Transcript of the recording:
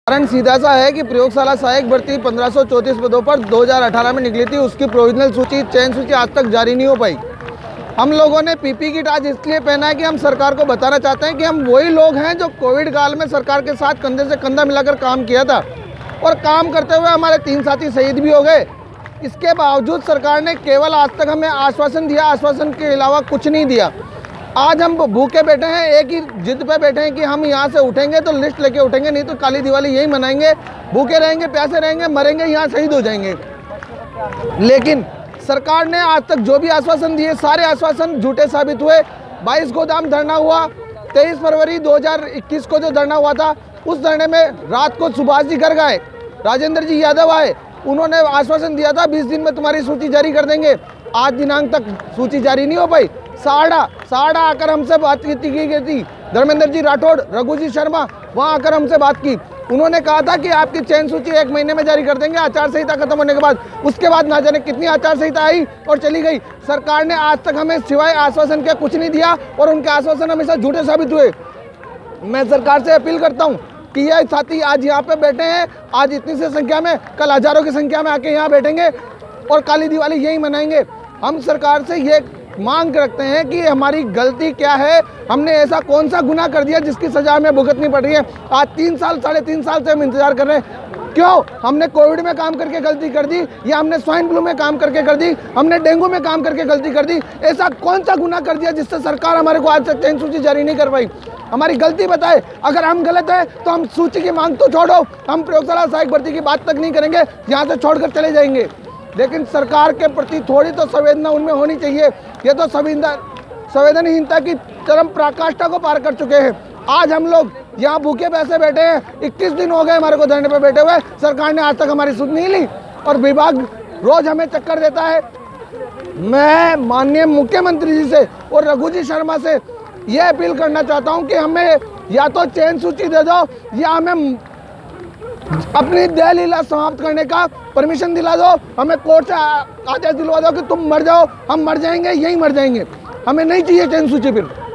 कारण सीधा सा है कि प्रयोगशाला सहायक भर्ती 1534 पदों पर 2018 में निकली थी। उसकी प्रोविजनल सूची, चयन सूची आज तक जारी नहीं हो पाई। हम लोगों ने पीपी किट आज इसलिए पहना है कि हम सरकार को बताना चाहते हैं कि हम वही लोग हैं जो कोविड काल में सरकार के साथ कंधे से कंधा मिलाकर काम किया था, और काम करते हुए हमारे 3 साथी शहीद भी हो गए। इसके बावजूद सरकार ने केवल आज तक हमें आश्वासन दिया, आश्वासन के अलावा कुछ नहीं दिया। आज हम भूखे बैठे हैं, एक ही जिद पे बैठे हैं कि हम यहाँ से उठेंगे तो लिस्ट लेके उठेंगे, नहीं तो काली दिवाली यही मनाएंगे, भूखे रहेंगे, प्यासे रहेंगे, मरेंगे, यहाँ शहीद हो जाएंगे। लेकिन सरकार ने आज तक जो भी आश्वासन दिए, सारे आश्वासन झूठे साबित हुए। 22 गोदाम धरना हुआ, 23 फरवरी 2021 को जो धरना हुआ था, उस धरने में रात को सुभाष जी गर्ग आए, राजेंद्र जी यादव आए, उन्होंने आश्वासन दिया था 20 दिन में तुम्हारी सूची जारी कर देंगे। आज दिनांक तक सूची जारी नहीं हो पाई। साड़ा आकर हमसे बात की गई थी, धर्मेंद्र जी राठौड़, रघु जी शर्मा वहाँ आकर हमसे बात की। उन्होंने कहा था कि आपकी चयन सूची 1 महीने में जारी कर देंगे, आचार संहिता खत्म होने के बाद। उसके बाद ना जाने कितनी आचार संहिता आई और चली गई। सरकार ने आज तक हमें सिवाय आश्वासन के कुछ नहीं दिया, और उनके आश्वासन हमेशा झूठे साबित हुए। मैं सरकार से अपील करता हूँ कि ये साथी आज यहाँ पे बैठे हैं, आज इतनी सी संख्या में, कल हजारों की संख्या में आके यहाँ बैठेंगे और काली दिवाली यही मनाएंगे। हम सरकार से ये मांग रखते हैं कि हमारी गलती क्या है, हमने ऐसा कौन सा गुनाह कर दिया जिसकी सजा हमें भुगतनी पड़ रही है। आज 3 साल, 3.5 साल से हम इंतजार कर रहे हैं। क्यों? हमने कोविड में काम करके गलती कर दी, या हमने स्वाइन फ्लू में काम करके कर दी, हमने डेंगू में काम करके गलती कर दी? ऐसा कौन सा गुनाह कर दिया जिससे सरकार हमारे को आज तक चयन सूची जारी नहीं कर पाई? हमारी गलती बताए। अगर हम गलत है तो हम सूची की मांग तो छोड़ो, हम प्रयोगशाला सहायक भर्ती की बात तक नहीं करेंगे, यहाँ से छोड़कर चले जाएंगे। लेकिन सरकार के प्रति थोड़ी तो संवेदना उनमें होनी चाहिए। ये तो संवेदनहीनता की चरम पराकाष्ठा को पार कर चुके हैं। आज हम लोग यहाँ भूखे पैसे बैठे हैं, 21 दिन हो गए हमारे को धरने पे बैठे हुए। सरकार ने आज तक हमारी सुध नहीं ली, और विभाग रोज हमें चक्कर देता है। मैं माननीय मुख्यमंत्री जी से और रघु जी शर्मा से यह अपील करना चाहता हूँ कि हमें या तो चयन सूची दे दो, या हमें अपनी देह लीला समाप्त करने का परमिशन दिला दो। हमें कोर्ट से आदेश दिलवा दो कि तुम मर जाओ, हम मर जाएंगे, यहीं मर जाएंगे। हमें नहीं चाहिए चयन सूची फिर।